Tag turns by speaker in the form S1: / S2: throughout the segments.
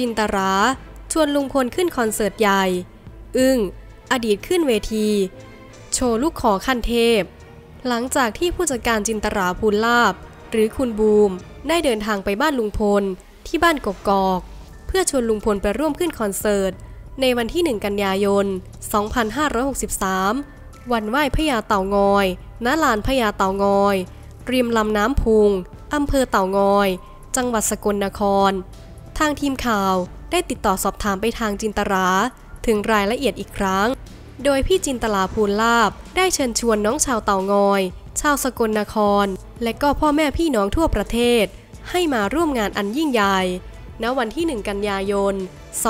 S1: จินตราชวนลุงพลขึ้นคอนเสิร์ตใหญ่อดีตขึ้นเวทีโชว์ลูกคอขั้นเทพหลังจากที่ผู้จัดการจินตราภูลลาภหรือคุณบูมได้เดินทางไปบ้านลุงพลที่บ้านกกอกเพื่อชวนลุงพลไปร่วมขึ้นคอนเสิร์ตในวันที่1 กันยายน 2563 วันไหว้พญาเต่างอยณลานพญาเต่างอยริมลำน้ำพุงอำเภอเต่างอยจังหวัดสกลนครทางทีมข่าวได้ติดต่อสอบถามไปทางจินตราถึงรายละเอียดอีกครั้งโดยพี่จินตราภูลลาภได้เชิญชวนน้องชาวเต่างอยชาวสกลนครและก็พ่อแม่พี่น้องทั่วประเทศให้มาร่วมงานอันยิ่งใหญ่ณวันที่1 กันยายน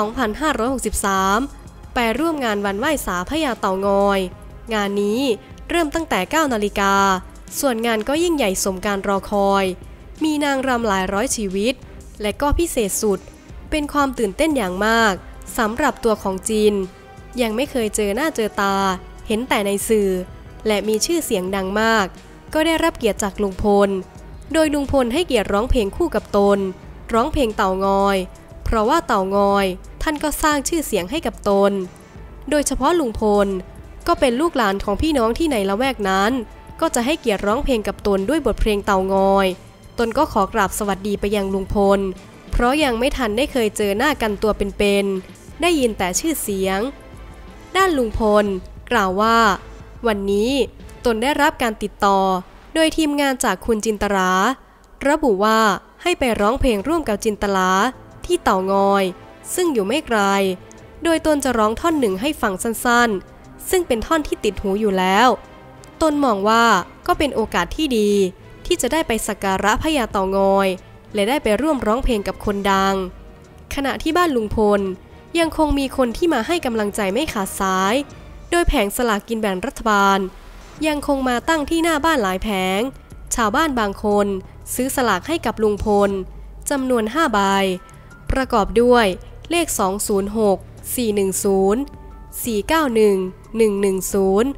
S1: 2563ไปร่วมงานวันไหว้สาพญาเต่างอยงานนี้เริ่มตั้งแต่ 9 นาฬิกาส่วนงานก็ยิ่งใหญ่สมการรอคอยมีนางรำหลายร้อยชีวิตและก็พิเศษสุดเป็นความตื่นเต้นอย่างมากสำหรับตัวของจินยังไม่เคยเจอหน้าเจอตาเห็นแต่ในสื่อและมีชื่อเสียงดังมากก็ได้รับเกียรติจากลุงพลโดยลุงพลให้เกียรติร้องเพลงคู่กับตนร้องเพลงเต่างอยเพราะว่าเต่างอยท่านก็สร้างชื่อเสียงให้กับตนโดยเฉพาะลุงพลก็เป็นลูกหลานของพี่น้องที่ในละแวกนั้นก็จะให้เกียรติร้องเพลงกับตนด้วยบทเพลงเต่างอยตนก็ขอกราบสวัสดีไปยังลุงพลเพราะยังไม่ทันได้เคยเจอหน้ากันตัวเป็นๆได้ยินแต่ชื่อเสียงด้านลุงพลกล่าวว่าวันนี้ตนได้รับการติดต่อโดยทีมงานจากคุณจินตราระบุว่าให้ไปร้องเพลงร่วมกับจินตราที่เต่างอยซึ่งอยู่ไม่ไกลโดยตนจะร้องท่อนหนึ่งให้ฟังสั้นๆซึ่งเป็นท่อนที่ติดหูอยู่แล้วตนมองว่าก็เป็นโอกาสที่ดีที่จะได้ไปสักการะพญาเต่างอยและได้ไปร่วมร้องเพลงกับคนดังขณะที่บ้านลุงพลยังคงมีคนที่มาให้กำลังใจไม่ขาดสายโดยแผงสลากกินแบ่งรัฐบาลยังคงมาตั้งที่หน้าบ้านหลายแผงชาวบ้านบางคนซื้อสลากให้กับลุงพลจำนวน5 ใบประกอบด้วยเลข206 410 491 110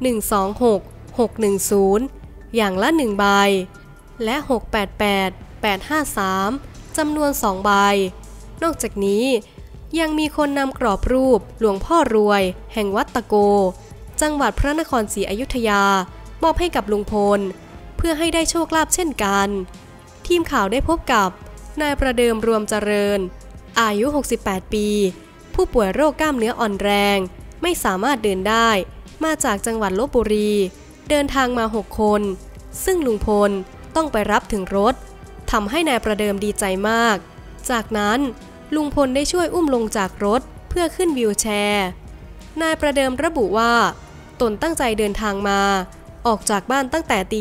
S1: 126 610อย่างละ1 ใบและ688 853จำนวน2 ใบนอกจากนี้ยังมีคนนำกรอบรูปหลวงพ่อรวยแห่งวัดตะโกจังหวัดพระนครศรีอยุธยามอบให้กับลุงพลเพื่อให้ได้โชคลาภเช่นกันทีมข่าวได้พบกับนายประเดิมรวมเจริญอายุ68 ปีผู้ป่วยโรคกล้ามเนื้ออ่อนแรงไม่สามารถเดินได้มาจากจังหวัดลพบุรีเดินทางมา6 คนซึ่งลุงพลต้องไปรับถึงรถทำให้นายประเดิมดีใจมากจากนั้นลุงพลได้ช่วยอุ้มลงจากรถเพื่อขึ้นวีลแชร์นายประเดิมระบุว่าตนตั้งใจเดินทางมาออกจากบ้านตั้งแต่ตี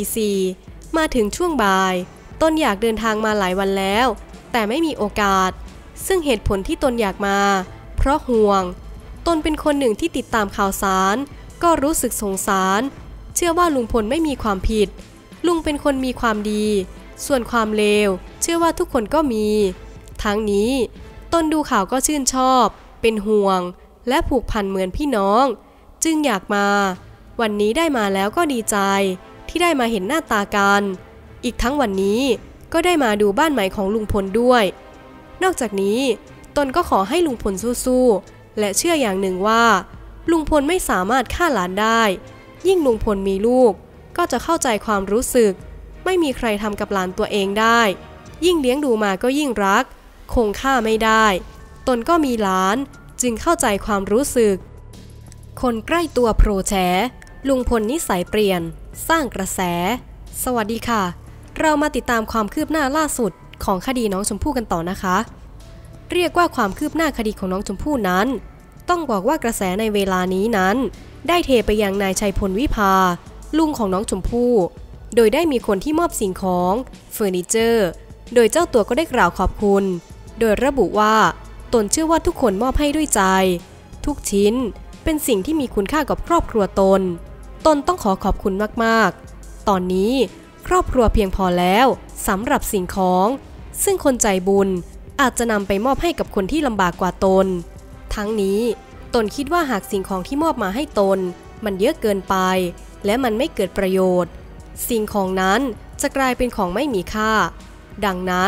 S1: 4มาถึงช่วงบ่ายตนอยากเดินทางมาหลายวันแล้วแต่ไม่มีโอกาสซึ่งเหตุผลที่ตนอยากมาเพราะห่วงตนเป็นคนหนึ่งที่ติดตามข่าวสารก็รู้สึกสงสารเชื่อว่าลุงพลไม่มีความผิดลุงเป็นคนมีความดีส่วนความเลวเชื่อว่าทุกคนก็มีทั้งนี้ตนดูข่าวก็ชื่นชอบเป็นห่วงและผูกพันเหมือนพี่น้องจึงอยากมาวันนี้ได้มาแล้วก็ดีใจที่ได้มาเห็นหน้าตากันอีกทั้งวันนี้ก็ได้มาดูบ้านใหม่ของลุงพลด้วยนอกจากนี้ตนก็ขอให้ลุงพลสู้ๆและเชื่ออย่างหนึ่งว่าลุงพลไม่สามารถฆ่าหลานได้ยิ่งลุงพลมีลูกก็จะเข้าใจความรู้สึกไม่มีใครทำกับหลานตัวเองได้ยิ่งเลี้ยงดูมาก็ยิ่งรักคงฆ่าไม่ได้ตนก็มีหลานจึงเข้าใจความรู้สึกคนใกล้ตัวโผล่แฉลุงพลนิสัยเปลี่ยนสร้างกระแสสวัสดีค่ะเรามาติดตามความคืบหน้าล่าสุดของคดีน้องชมพู่กันต่อนะคะเรียกว่าความคืบหน้าคดีของน้องชมพู่นั้นต้องบอกว่ากระแสในเวลานี้นั้นได้เทไปยังนายชัยพลวิภาลุงของน้องชมพู่โดยได้มีคนที่มอบสิ่งของเฟอร์นิเจอร์โดยเจ้าตัวก็ได้กล่าวขอบคุณโดยระบุว่าตนเชื่อว่าทุกคนมอบให้ด้วยใจทุกชิ้นเป็นสิ่งที่มีคุณค่ากับครอบครัวตนต้องขอบคุณมากๆตอนนี้ครอบครัวเพียงพอแล้วสำหรับสิ่งของซึ่งคนใจบุญอาจจะนำไปมอบให้กับคนที่ลำบากกว่าตนทั้งนี้ตนคิดว่าหากสิ่งของที่มอบมาให้ตนมันเยอะเกินไปและมันไม่เกิดประโยชน์สิ่งของนั้นจะกลายเป็นของไม่มีค่าดังนั้น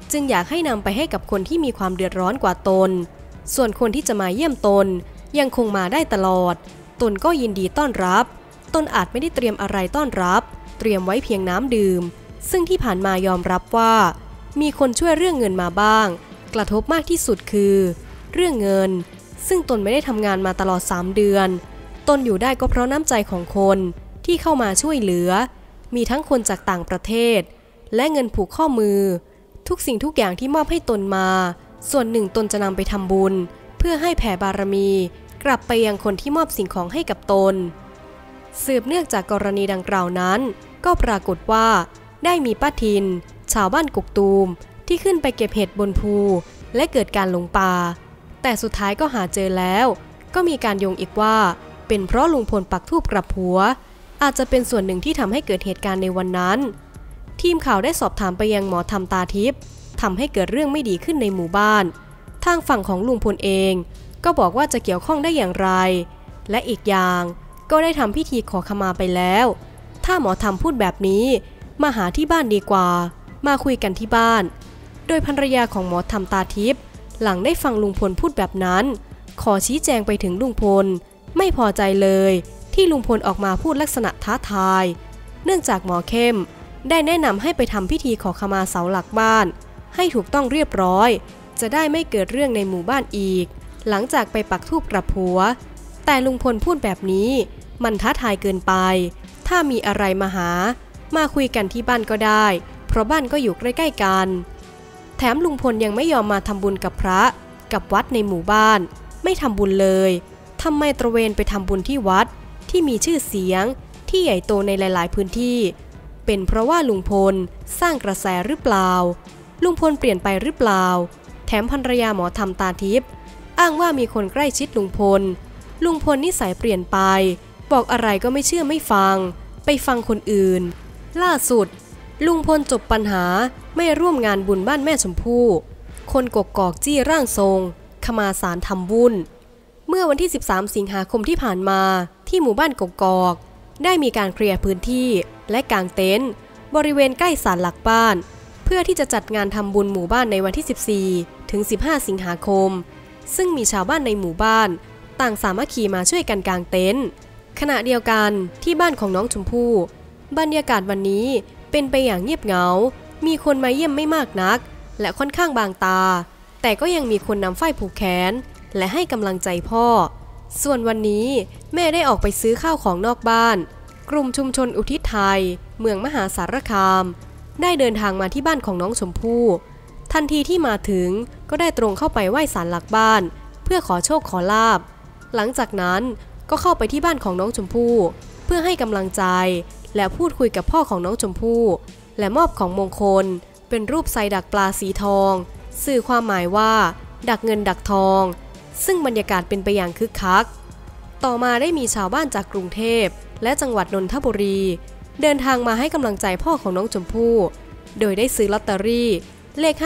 S1: จึงอยากให้นำไปให้กับคนที่มีความเดือดร้อนกว่าตนส่วนคนที่จะมาเยี่ยมตนยังคงมาได้ตลอดตนก็ยินดีต้อนรับตนอาจไม่ได้เตรียมอะไรต้อนรับเตรียมไว้เพียงน้ำดื่มซึ่งที่ผ่านมายอมรับว่ามีคนช่วยเรื่องเงินมาบ้างกระทบมากที่สุดคือเรื่องเงินซึ่งตนไม่ได้ทำงานมาตลอด3 เดือนตนอยู่ได้ก็เพราะน้ำใจของคนที่เข้ามาช่วยเหลือมีทั้งคนจากต่างประเทศและเงินผูกข้อมือทุกสิ่งทุกอย่างที่มอบให้ตนมาส่วนหนึ่งตนจะนำไปทำบุญเพื่อให้แผ่บารมีกลับไปยังคนที่มอบสิ่งของให้กับตนสืบเนื่องจากกรณีดังกล่าวนั้นก็ปรากฏว่าได้มีป้าทินชาวบ้านกกตูมที่ขึ้นไปเก็บเห็ดบนภูและเกิดการหลงป่าแต่สุดท้ายก็หาเจอแล้วก็มีการโยงอีกว่าเป็นเพราะลุงพลปักธูปกลับหัวอาจจะเป็นส่วนหนึ่งที่ทำให้เกิดเหตุการณ์ในวันนั้นทีมข่าวได้สอบถามไปยังหมอธรรมตาทิพย์ทำให้เกิดเรื่องไม่ดีขึ้นในหมู่บ้านทางฝั่งของลุงพลเองก็บอกว่าจะเกี่ยวข้องได้อย่างไรและอีกอย่างก็ได้ทำพิธีขอขมาไปแล้วถ้าหมอธรรมพูดแบบนี้มาหาที่บ้านดีกว่ามาคุยกันที่บ้านโดยภรรยาของหมอธรรมตาทิพย์หลังได้ฟังลุงพลพูดแบบนั้นขอชี้แจงไปถึงลุงพลไม่พอใจเลยที่ลุงพลออกมาพูดลักษณะท้าทายเนื่องจากหมอเข้มได้แนะนำให้ไปทำพิธีขอขมาเสาหลักบ้านให้ถูกต้องเรียบร้อยจะได้ไม่เกิดเรื่องในหมู่บ้านอีกหลังจากไปปักธูปกลับหัวแต่ลุงพลพูดแบบนี้มันท้าทายเกินไปถ้ามีอะไรมาคุยกันที่บ้านก็ได้เพราะบ้านก็อยู่ใกล้ๆกันแถมลุงพลยังไม่ยอมมาทำบุญกับพระกับวัดในหมู่บ้านไม่ทำบุญเลยทำไมตระเวนไปทำบุญที่วัดที่มีชื่อเสียงที่ใหญ่โตในหลายๆพื้นที่เป็นเพราะว่าลุงพลสร้างกระแสหรือเปล่าลุงพลเปลี่ยนไปหรือเปล่าแถมภรรยาหมอธรรมตาทิพย์อ้างว่ามีคนใกล้ชิดลุงพลนิสัยเปลี่ยนไปบอกอะไรก็ไม่เชื่อไม่ฟังไปฟังคนอื่นล่าสุดลุงพลจบปัญหาไม่ร่วมงานบุญบ้านแม่ชมพู่คนกกอกจี้ร่างทรงขมาสารทำบุญเมื่อวันที่13 สิงหาคมที่ผ่านมาที่หมู่บ้านกกอกได้มีการเคลียร์พื้นที่และกางเต็นท์บริเวณใกล้ศาลหลักบ้านเพื่อที่จะจัดงานทำบุญหมู่บ้านในวันที่14 ถึง 15 สิงหาคมซึ่งมีชาวบ้านในหมู่บ้านต่างสามัคคีมาช่วยกันกางเต็นท์ขณะเดียวกันที่บ้านของน้องชมพู่บรรยากาศวันนี้เป็นไปอย่างเงียบเหงามีคนมาเยี่ยมไม่มากนักและค่อนข้างบางตาแต่ก็ยังมีคนนำฝ้ายผูกแขนและให้กำลังใจพ่อส่วนวันนี้แม่ได้ออกไปซื้อข้าวของนอกบ้านกลุ่มชุมชนอุทิศไทยเมืองมหาสารคามได้เดินทางมาที่บ้านของน้องชมพู่ทันทีที่มาถึงก็ได้ตรงเข้าไปไหว้ศาลหลักบ้านเพื่อขอโชคขอลาภหลังจากนั้นก็เข้าไปที่บ้านของน้องชมพู่เพื่อให้กำลังใจและพูดคุยกับพ่อของน้องชมพู่และมอบของมงคลเป็นรูปไซดักปลาสีทองสื่อความหมายว่าดักเงินดักทองซึ่งบรรยากาศเป็นไปอย่างคึกคักต่อมาได้มีชาวบ้านจากกรุงเทพและจังหวัดนนทบุรีเดินทางมาให้กำลังใจพ่อของน้องชมพู่โดยได้ซื้อลอตเตอรี่เลข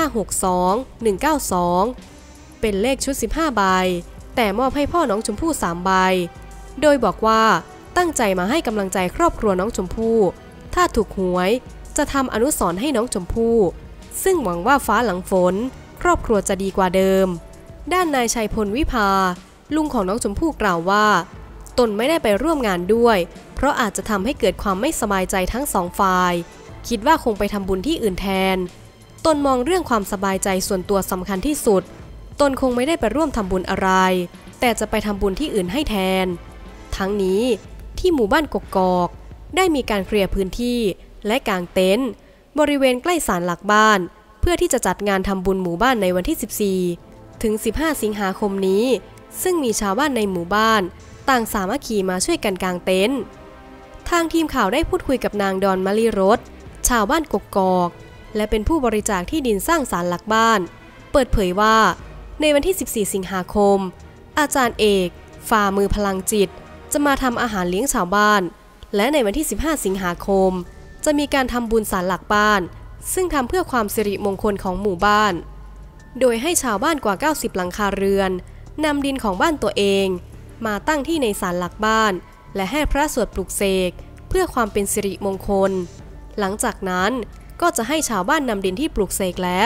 S1: 562192เป็นเลขชุด15 ใบแต่มอบให้พ่อน้องชมพู่3 ใบโดยบอกว่าตั้งใจมาให้กำลังใจครอบครัวน้องชมพู่ถ้าถูกหวยจะทำอนุสรณ์ให้น้องชมพู่ซึ่งหวังว่าฟ้าหลังฝนครอบครัวจะดีกว่าเดิมด้านนายชัยพลวิภาลุงของน้องชมพู่กล่าวว่าตนไม่ได้ไปร่วมงานด้วยเพราะอาจจะทำให้เกิดความไม่สบายใจทั้งสองฝ่ายคิดว่าคงไปทำบุญที่อื่นแทนตนมองเรื่องความสบายใจส่วนตัวสำคัญที่สุดตนคงไม่ได้ไปร่วมทำบุญอะไรแต่จะไปทำบุญที่อื่นให้แทนทั้งนี้ที่หมู่บ้านกกอกได้มีการเคลียร์พื้นที่และกางเต็นท์บริเวณใกล้ศาลหลักบ้านเพื่อที่จะจัดงานทำบุญหมู่บ้านในวันที่14 ถึง 15 สิงหาคมนี้ซึ่งมีชาวบ้านในหมู่บ้านต่างสามัคคีมาช่วยกันกางเต็นท์ทางทีมข่าวได้พูดคุยกับนางดอนมะลิรสชาวบ้านกกอกและเป็นผู้บริจาคที่ดินสร้างศาลหลักบ้านเปิดเผยว่าในวันที่14 สิงหาคมอาจารย์เอกฝ่ามือพลังจิตจะมาทำอาหารเลี้ยงชาวบ้านและในวันที่15 สิงหาคมจะมีการทำบุญศาลหลักบ้านซึ่งทำเพื่อความสิริมงคลของหมู่บ้านโดยให้ชาวบ้านกว่า90 หลังคาเรือนนำดินของบ้านตัวเองมาตั้งที่ในศาลหลักบ้านและให้พระสวดปลุกเสกเพื่อความเป็นสิริมงคลหลังจากนั้นก็จะให้ชาวบ้านนำดินที่ปลูกเสกแล้ว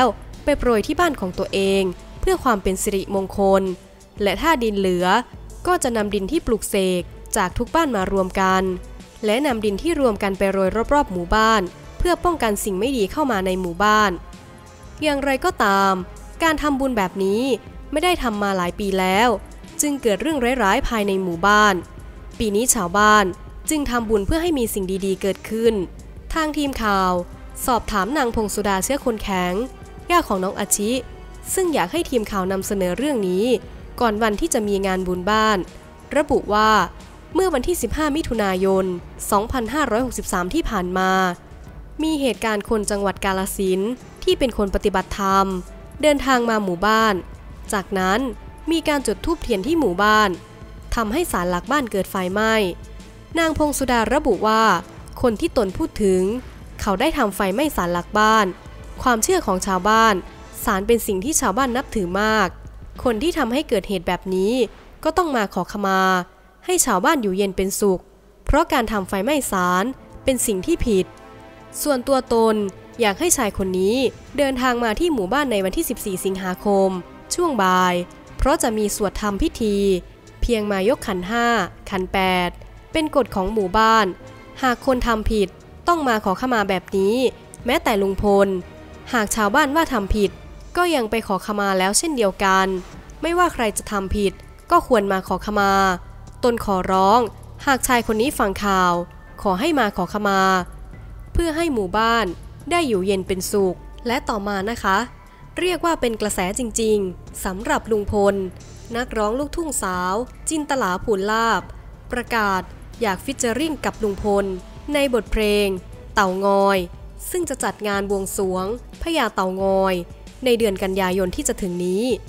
S1: ไปโปรยที่บ้านของตัวเองเพื่อความเป็นสิริมงคลและถ้าดินเหลือก็จะนำดินที่ปลูกเสกจากทุกบ้านมารวมกันและนำดินที่รวมกันไปโรยรอบๆหมู่บ้านเพื่อป้องกันสิ่งไม่ดีเข้ามาในหมู่บ้านอย่างไรก็ตามการทำบุญแบบนี้ไม่ได้ทำมาหลายปีแล้วจึงเกิดเรื่องร้ายๆภายในหมู่บ้านปีนี้ชาวบ้านจึงทำบุญเพื่อให้มีสิ่งดีๆเกิดขึ้นทางทีมข่าวสอบถามนางพงสุดาเชื้อคนแข็งย่าของน้องอาชิซึ่งอยากให้ทีมข่าวนำเสนอเรื่องนี้ก่อนวันที่จะมีงานบุญบ้านระบุว่าเมื่อวันที่15มิถุนายน2563ที่ผ่านมามีเหตุการณ์คนจังหวัดกาฬสินธุ์ที่เป็นคนปฏิบัติธรรมเดินทางมาหมู่บ้านจากนั้นมีการจุดธูปเทียนที่หมู่บ้านทำให้ศาลหลักบ้านเกิดไฟไหม้นางพงสุดาระบุว่าคนที่ตนพูดถึงเขาได้ทำไฟไหม้ศาลหลักบ้านความเชื่อของชาวบ้านศาลเป็นสิ่งที่ชาวบ้านนับถือมากคนที่ทำให้เกิดเหตุแบบนี้ก็ต้องมาขอขมาให้ชาวบ้านอยู่เย็นเป็นสุขเพราะการทำไฟไหม้ศาลเป็นสิ่งที่ผิดส่วนตัวตนอยากให้ชายคนนี้เดินทางมาที่หมู่บ้านในวันที่14สิงหาคมช่วงบ่ายเพราะจะมีสวดธรรมพิธีเพียงมายกขัน5ขัน8เป็นกฎของหมู่บ้านหากคนทำผิดต้องมาขอขมาแบบนี้แม้แต่ลุงพลหากชาวบ้านว่าทำผิดก็ยังไปขอขมาแล้วเช่นเดียวกันไม่ว่าใครจะทำผิดก็ควรมาขอขมาตนขอร้องหากชายคนนี้ฟังข่าวขอให้มาขอขมาเพื่อให้หมู่บ้านได้อยู่เย็นเป็นสุขและต่อมานะคะเรียกว่าเป็นกระแสจริงๆสำหรับลุงพลนักร้องลูกทุ่งสาวจินตลาภูลลาภประกาศอยากฟิชเจอริ่งกับลุงพลในบทเพลงเต่างอยซึ่งจะจัดงานบวงสรวงพญาเต่างอยในเดือนกันยายนที่จะถึงนี้